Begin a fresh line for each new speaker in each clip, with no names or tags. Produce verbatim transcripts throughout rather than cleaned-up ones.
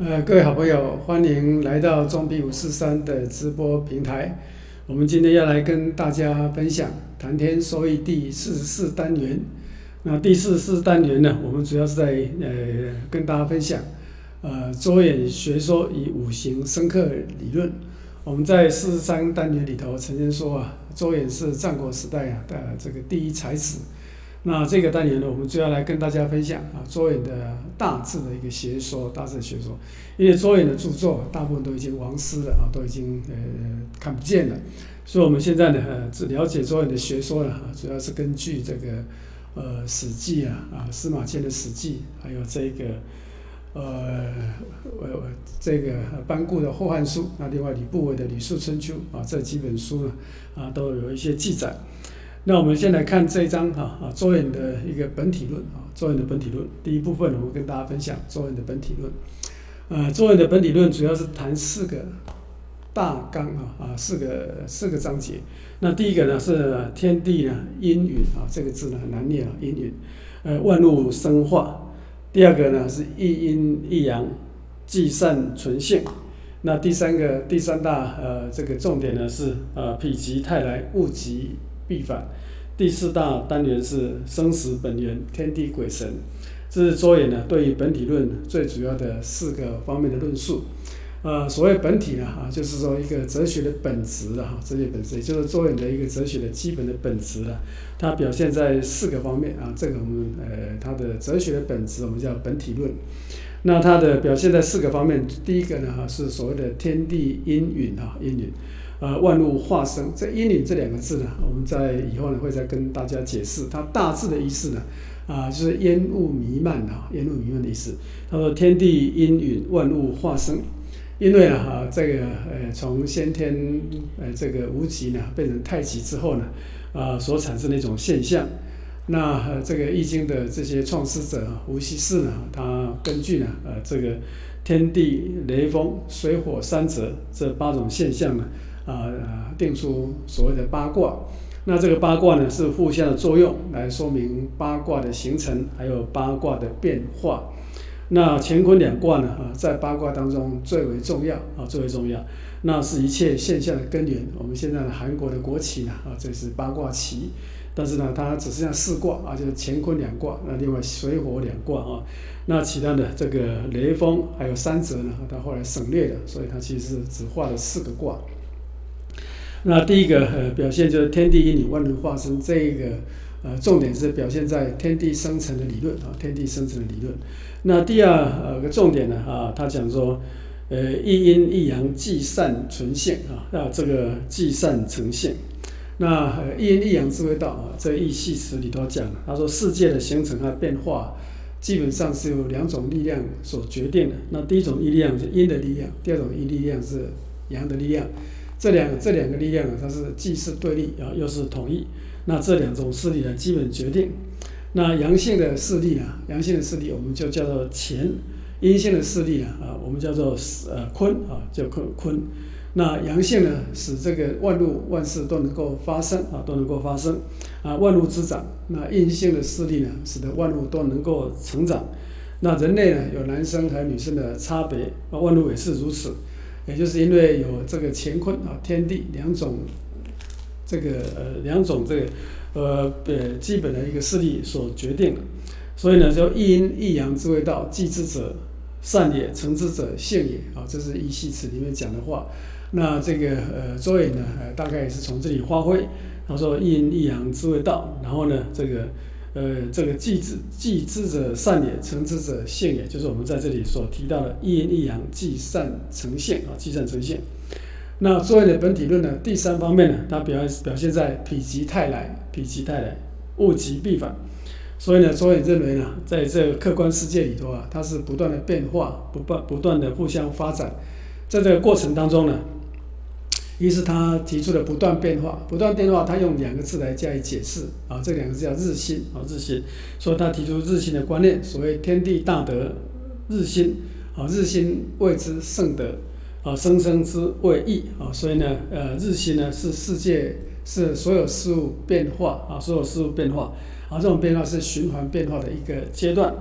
呃，各位好朋友，欢迎来到中比五四三的直播平台。我们今天要来跟大家分享谈天说艺第四十四单元。那第四十四单元呢，我们主要是在呃跟大家分享呃周衍学说与五行生克理论。我们在四十三单元里头曾经说啊，周衍是战国时代啊的这个第一才子。那这个单元呢，我们就要来跟大家分享啊，周衍的大致的一个学说，大致的学说。因为周衍的著作大部分都已经亡失了啊，都已经呃看不见了，所以我们现在呢，呃，只了解周衍的学说呢，啊，主要是根据这个呃《史记》啊，啊司马迁的《史记》，还有这个呃呃这个班固的《后汉书》，那另外吕不韦的《吕氏春秋》啊，这几本书呢，啊都有一些记载。那我们先来看这一章哈啊，周衍的一个本体论啊，周衍的本体论第一部分，我们跟大家分享周衍的本体论。呃，周衍的本体论主要是谈四个大纲啊啊，四个四个章节。那第一个呢是天地呢阴允啊，这个字呢很难念啊，阴允，呃，万物生化。第二个呢是一阴一阳，积善存现。那第三个第三大呃这个重点呢是呃否极泰来，物极必反。第四大单元是生死本源，天地鬼神。这是周衍呢对于本体论最主要的四个方面的论述。呃，所谓本体呢啊，就是说一个哲学的本质了哈，哲学本质，也就是周衍的一个哲学的基本的本质了。它表现在四个方面啊，这个我们呃它的哲学的本质我们叫本体论。那它的表现在四个方面，第一个呢哈是所谓的天地阴允啊，阴允。呃，万物化生，这阴允这两个字呢，我们在以后呢会再跟大家解释。它大致的意思呢，啊、呃，就是烟雾弥漫啊，烟雾弥漫的意思。他说天地阴允，万物化生。因为呢，哈、啊，这个呃，从先天呃这个无极呢变成太极之后呢，啊、呃，所产生的一种现象。那、呃、这个《易经》的这些创始者啊，无锡氏呢，他根据呢，呃，这个天地雷风水火山泽这八种现象呢。啊、呃，定出所谓的八卦。那这个八卦呢，是互相的作用来说明八卦的形成，还有八卦的变化。那乾坤两卦呢，啊，在八卦当中最为重要啊，最为重要。那是一切现象的根源。我们现在的韩国的国旗呢，啊，这是八卦旗。但是呢，它只剩下四卦啊，就是乾坤两卦。那另外水火两卦啊，那其他的这个雷风还有山泽呢，它后来省略了，所以它其实是只画了四个卦。那第一个呃表现就是天地阴允，万物化生，这个呃重点是表现在天地生成的理论啊，天地生成的理论。那第二呃个重点呢啊，他讲说，呃一阴一阳，积善存现啊，那这个积善成现。那呃一阴一阳智慧道啊，这易系辞里头讲，他说世界的形成和变化，基本上是由两种力量所决定的。那第一种力量是阴的力量，第二种力量是阳的力量。这两个这两个力量呢，它是既是对立啊，又是统一。那这两种势力呢，基本决定。那阳性的势力呢，阳性的势力我们就叫做乾；阴性的势力呢，啊，我们叫做呃坤啊，叫坤坤。那阳性呢，使这个万物万事都能够发生啊，都能够发生啊，万物滋长。那阴性的势力呢，使得万物都能够成长。那人类呢，有男生和女生的差别，啊，万物也是如此。也就是因为有这个乾坤啊，天地两种，这个呃两种这个呃呃基本的一个势力所决定的，所以呢，就一阴一阳之谓道，继之者善也，成之者性也啊，这是《易系辞》里面讲的话。那这个呃周衍呢，呃大概也是从这里发挥，他说一阴一阳之谓道，然后呢这个。呃，这个继之继之者善也，成之者性也，就是我们在这里所提到的一阴一阳，继善成现啊，继善成现。那周衍的本体论呢，第三方面呢，它表表现在否极泰来，否极泰来，物极必反。所以呢，周衍认为呢，在这个客观世界里头啊，它是不断的变化，不断不断的互相发展，在这个过程当中呢。于是他提出了不断变化，不断变化，他用两个字来加以解释啊，这两个字叫日新啊，日新。所以他提出日新的观念，所谓天地大德日新啊，日新谓之圣德啊，生生之谓义啊。所以呢，呃，日新呢是世界是所有事物变化啊，所有事物变化啊，这种变化是循环变化的一个阶段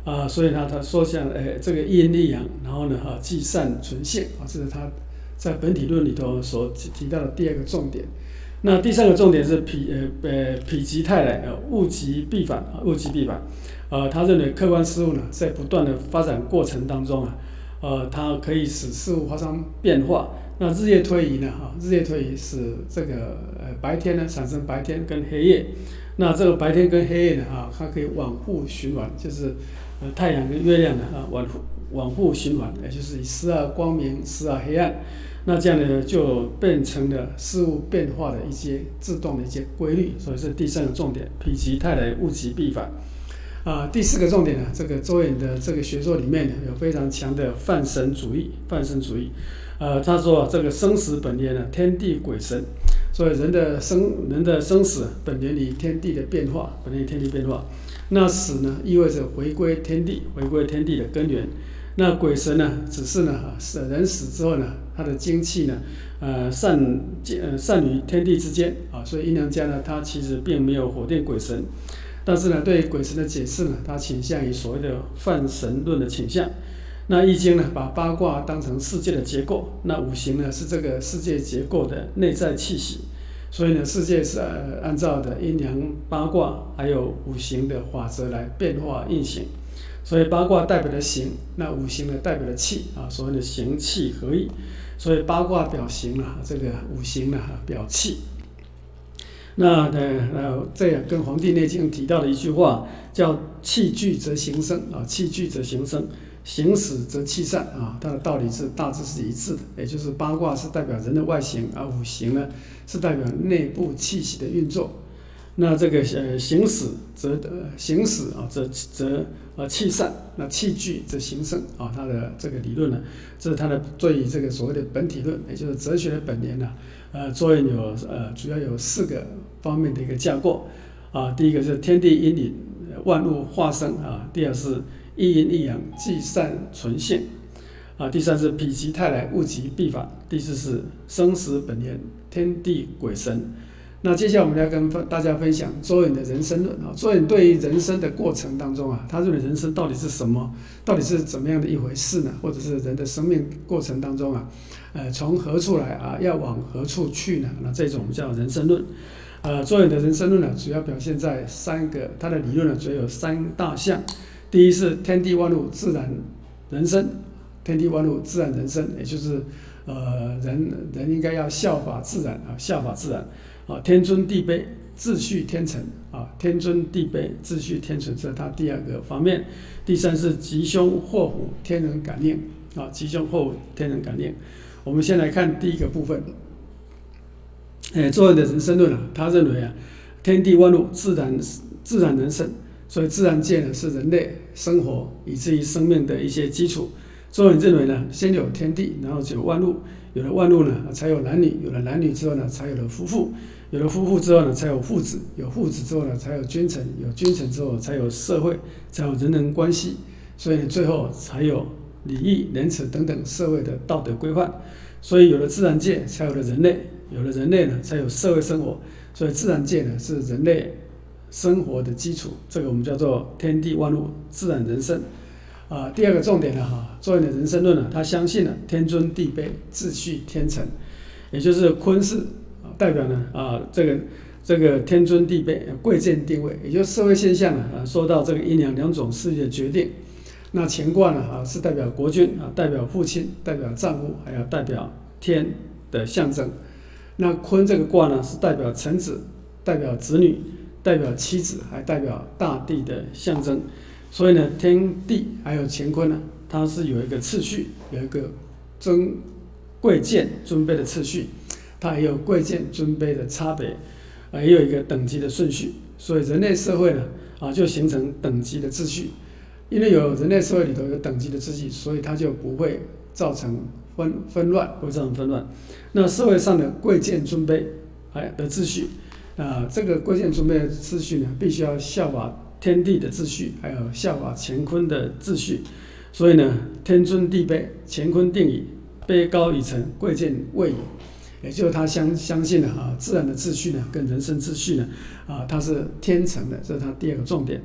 啊，所以呢，他说像诶这个一阴一阳，然后呢啊积善存性啊，这是他在本体论里头所提到的第二个重点。那第三个重点是否呃呃否极泰来，呃物极必反啊，物极必反。呃，他认为客观事物呢在不断的发展过程当中啊，呃，它可以使事物发生变化。那日夜推移呢啊，日夜推移使这个呃白天呢产生白天跟黑夜。那这个白天跟黑夜呢啊，它可以往复循环，就是呃太阳跟月亮呢啊往复往复循环，也就是时而光明，时而黑暗。那这样呢就变成了事物变化的一些自动的一些规律，所以是第三个重点，否极泰来，物极必反。啊，第四个重点呢，这个周衍的这个学说里面呢有非常强的泛神主义，泛神主义。呃，他说这个生死本源呢，天地鬼神。所以人的生人的生死本源于天地的变化，本源于天地变化。那死呢，意味着回归天地，回归天地的根源。那鬼神呢，只是呢，人死之后呢，他的精气呢，呃，散呃散于天地之间啊。所以阴阳家呢，他其实并没有否定鬼神，但是呢，对鬼神的解释呢，他倾向于所谓的泛神论的倾向。那易经呢，把八卦当成世界的结构，那五行呢是这个世界结构的内在气息，所以呢，世界是呃按照的阴阳八卦还有五行的法则来变化运行，所以八卦代表的形，那五行呢代表的气啊，所谓的形气合一，所以八卦表形啊，这个五行呢表气。那呃呃，这样跟《黄帝内经》提到的一句话叫“气聚则形生”啊，气聚则形生。形死则气散啊，它的道理是大致是一致的，也就是八卦是代表人的外形，而五行呢是代表内部气息的运作。那这个呃形死则呃形死啊，则则呃气散，那气聚则形生啊，它的这个理论呢，这是它的对于这个所谓的本体论，也就是哲学的本源呢，呃，作用有呃主要有四个方面的一个架构啊，第一个是天地阴隐，万物化生啊，第二是一阴一阳，积善存性，啊，第三是否极泰来，物极必反，第四是生死本源，天地鬼神。那接下来我们要跟大家分享周衍的人生论啊。周衍对于人生的过程当中啊，他认为人生到底是什么，到底是怎么样的一回事呢？或者是人的生命过程当中啊，呃，从何处来啊，要往何处去呢？那这种叫人生论。呃，周衍的人生论呢，主要表现在三个，他的理论呢，主要有三大项。第一是天地万物自然人生，天地万物自然人生，也就是呃人人应该要效法自然啊，效法自然啊，天尊地卑，秩序天成啊，天尊地卑，秩序天成，这是他第二个方面。第三是吉凶祸福，天人感应啊，吉凶祸福，天人感应。我们先来看第一个部分，哎，周衍的人生论啊，他认为啊，天地万物自然自然人生。所以自然界呢是人类生活以至于生命的一些基础。周衍认为呢，先有天地，然后就有万物，有了万物呢，才有男女，有了男女之后呢，才有了夫妇，有了夫妇之后呢，才有父子，有父子之后呢，才有君臣，有君臣之后才有社会，才有人人关系，所以呢，最后才有礼义仁慈等等社会的道德规范。所以有了自然界，才有了人类，有了人类呢，才有社会生活。所以自然界呢是人类生活的基础，这个我们叫做天地万物自然人生。啊，第二个重点呢，哈，周衍的人生论呢，他相信了天尊地卑，秩序天成，也就是坤是代表呢啊这个这个天尊地卑，贵贱定位，也就是社会现象呢啊受到这个阴阳两种势力的决定。那乾卦呢啊是代表国君啊，代表父亲，代表丈夫，还有代表天的象征。那坤这个卦呢是代表臣子，代表子女，代表妻子，还代表大地的象征。所以呢，天地还有乾坤呢，它是有一个次序，有一个尊贵贱尊卑的次序，它也有贵贱尊卑的差别，啊，也有一个等级的顺序。所以人类社会呢，啊，就形成等级的秩序。因为有人类社会里头有等级的秩序，所以它就不会造成纷纷乱，不会造成纷乱。那社会上的贵贱尊卑哎的秩序，啊，这个贵贱尊卑的秩序呢，必须要效法天地的秩序，还有效法乾坤的秩序。所以呢，天尊地卑，乾坤定矣，卑高以成，贵贱位矣。也就是他相相信了啊，自然的秩序呢，跟人生秩序呢，啊，它是天成的，这是他第二个重点。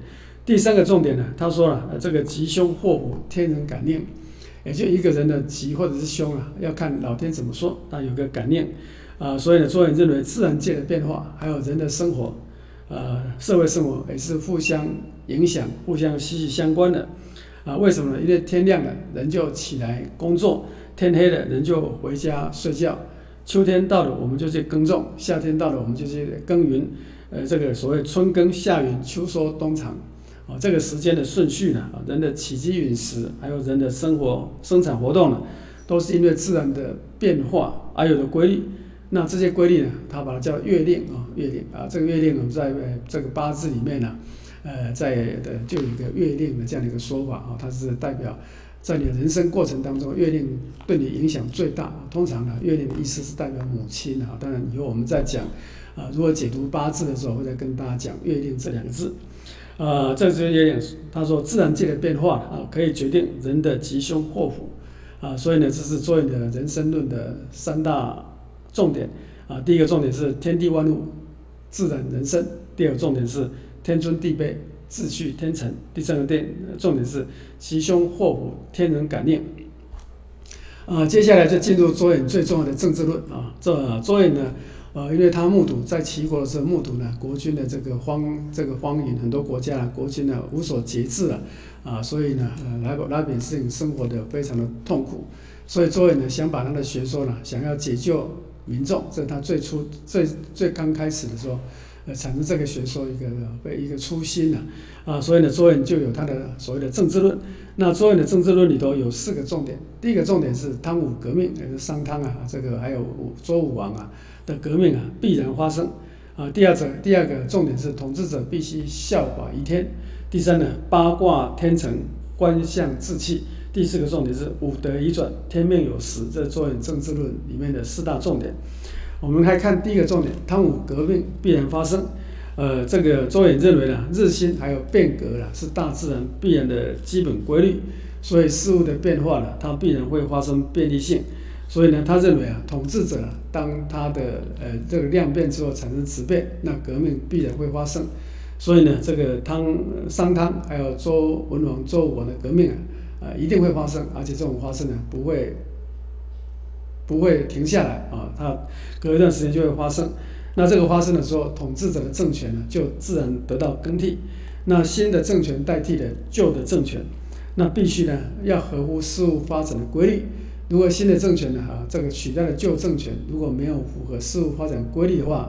第三个重点呢，他说了，呃，这个吉凶祸福天人感应，也就一个人的吉或者是凶啊，要看老天怎么说，他有个感应啊。所以呢，周衍认为自然界的变化，还有人的生活，呃，社会生活也是互相影响、互相息息相关的啊。为什么呢？因为天亮了，人就起来工作；天黑了，人就回家睡觉。秋天到了，我们就去耕种；夏天到了，我们就去耕耘。呃，这个所谓春耕、夏耘、秋收、冬藏。啊，这个时间的顺序呢，人的起居饮食，还有人的生活生产活动呢，都是因为自然的变化而有的规律。那这些规律呢，他把它叫月令啊，月令啊，这个月令我们在这个八字里面呢，呃，在的就有一个月令的这样的一个说法啊，它是代表在你的人生过程当中，月令对你影响最大。通常呢，月令的意思是代表母亲啊，当然以后我们在讲啊，如果解读八字的时候，会再跟大家讲月令这两个字。呃，这就是月令，他说自然界的变化啊，可以决定人的吉凶祸福啊，所以呢，这是周衍的人生论的三大重点啊。第一个重点是天地万物自然人生，第二个重点是天尊地卑秩序天成，第三个点重点是吉凶祸福天人感应。啊，接下来就进入周衍最重要的政治论啊。这周衍呢。呃，因为他目睹在齐国的时候，目睹呢国军的这个荒这个荒淫，很多国家国军呢无所节制了啊，所以呢，呃，来来百姓生活的非常的痛苦，所以周衍呢想把他的学说呢，想要解救民众，这是他最初最最刚开始的时候，呃，产生这个学说一个一个初心呢啊，所以呢，周衍就有他的所谓的政治论。那周衍的政治论里头有四个重点，第一个重点是汤武革命，也是商汤啊，这个还有周武王啊。的革命啊必然发生啊。第二者，第二个重点是统治者必须效法于天。第三呢，八卦天成，观象自弃。第四个重点是五德移转，天命有时。这是周衍政治论里面的四大重点。我们来看第一个重点，汤武革命必然发生。呃，这个周衍认为呢，日新还有变革啦，是大自然必然的基本规律，所以事物的变化呢，它必然会发生变异性。所以呢，他认为啊，统治者啊，当他的呃这个量变之后产生质变，那革命必然会发生。所以呢，这个汤商汤还有周文王、周武王的革命啊，啊、呃、一定会发生，而且这种发生呢不会不会停下来啊，它隔一段时间就会发生。那这个发生的时候，统治者的政权呢就自然得到更替，那新的政权代替了旧的政权，那必须呢要合乎事物发展的规律。如果新的政权呢，啊，这个取代了旧政权，如果没有符合事物发展规律的话，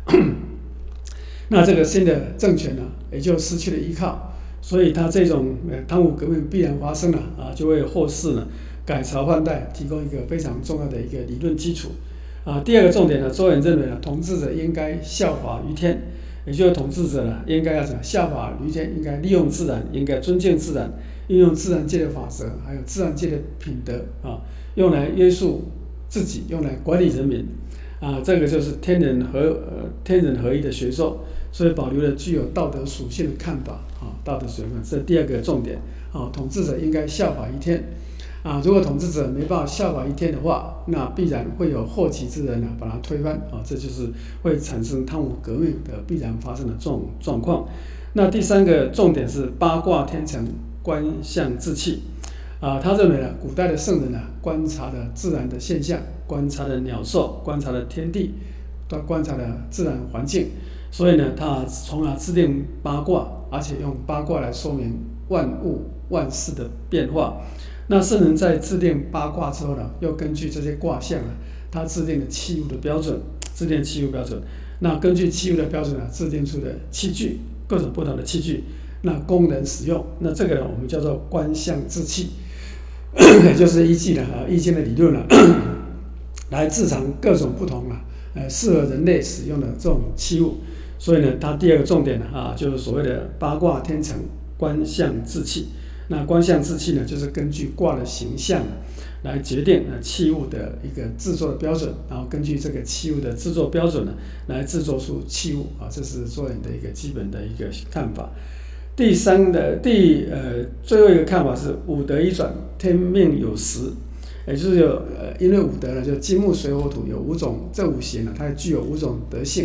那这个新的政权呢，也就失去了依靠。所以，他这种呃汤武革命必然发生了啊，就为后世呢改朝换代提供一个非常重要的一个理论基础啊。第二个重点呢，周衍认为呢，统治者应该效法于天，也就是统治者呢应该要怎么效法于天，应该利用自然，应该尊敬自然，运用自然界的法则，还有自然界的品德啊。用来约束自己，用来管理人民，啊，这个就是天人合呃天人合一的学说，所以保留了具有道德属性的看法啊，道德属性这是第二个重点啊，统治者应该效法于天啊，如果统治者没办法效法于天的话，那必然会有后起之人呢把它推翻啊，这就是会产生汤武革命的必然发生的这种状况。那第三个重点是八卦天成，观象自弃。啊，他认为呢，古代的圣人呢，观察了自然的现象，观察了鸟兽，观察了天地，都观察了自然环境，所以呢，他从而制定八卦，而且用八卦来说明万物万事的变化。那圣人在制定八卦之后呢，又根据这些卦象啊，他制定了器物的标准，制定器物标准。那根据器物的标准呢，制定出的器具，各种不同的器具，那供人使用。那这个呢，我们叫做观象制器。也就是依据了啊《易经》的理论了，来制成各种不同啊，呃，适合人类使用的这种器物。所以呢，它第二个重点呢啊，就是所谓的八卦天成，观象制器。那观象制器呢，就是根据卦的形象来决定呃器物的一个制作的标准，然后根据这个器物的制作标准呢，来制作出器物啊，这是周衍的一个基本的一个看法。第三的第呃最后一个看法是五德一转，天命有时，也就是有呃因为五德呢，就金木水火土有五种，这五行呢它具有五种德性，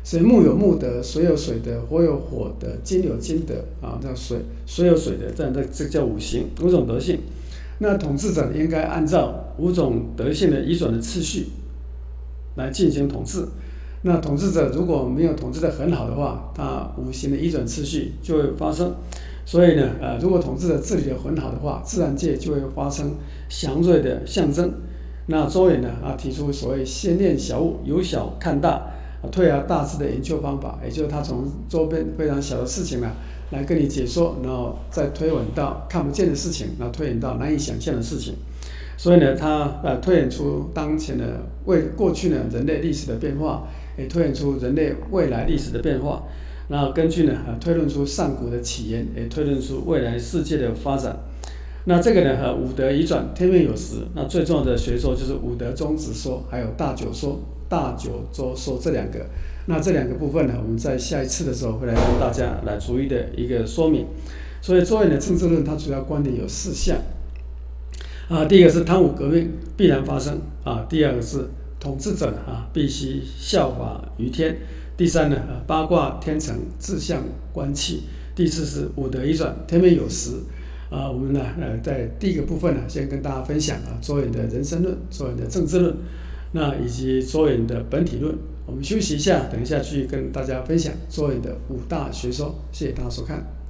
所以木有木德，水有水德，火有火德，金有金德啊，那水水有水德，这样的这叫五行五种德性。那统治者应该按照五种德性的移转的次序来进行统治。那统治者如果没有统治得很好的话，他五行的移转次序就会发生。所以呢，呃，如果统治者治理得很好的话，自然界就会发生祥瑞的象征。那周衍呢啊提出所谓先练小物，由小看大，退而大之的研究方法，也就是他从周边非常小的事情呢来跟你解说，然后再推演到看不见的事情，然后推演到难以想象的事情。所以呢，他呃推演出当前的为过去呢人类历史的变化，也推演出人类未来历史的变化。然后根据呢呃推论出上古的起源，也推论出未来世界的发展。那这个呢呃五德移转，天命有时。那最重要的学说就是五德宗旨说，还有大九说、大九州说这两个。那这两个部分呢，我们在下一次的时候会来跟大家来逐一的一个说明。所以周衍的政治论，它主要观点有四项。啊，第一个是汤武革命必然发生啊，第二个是统治者啊必须效法于天，第三呢啊八卦天成自象观气，第四是五德移转，天命有时。啊，我们呢呃在第一个部分呢，先跟大家分享啊周衍的人生论、周衍的政治论，那以及周衍的本体论。我们休息一下，等一下去跟大家分享周衍的五大学说。谢谢大家收看。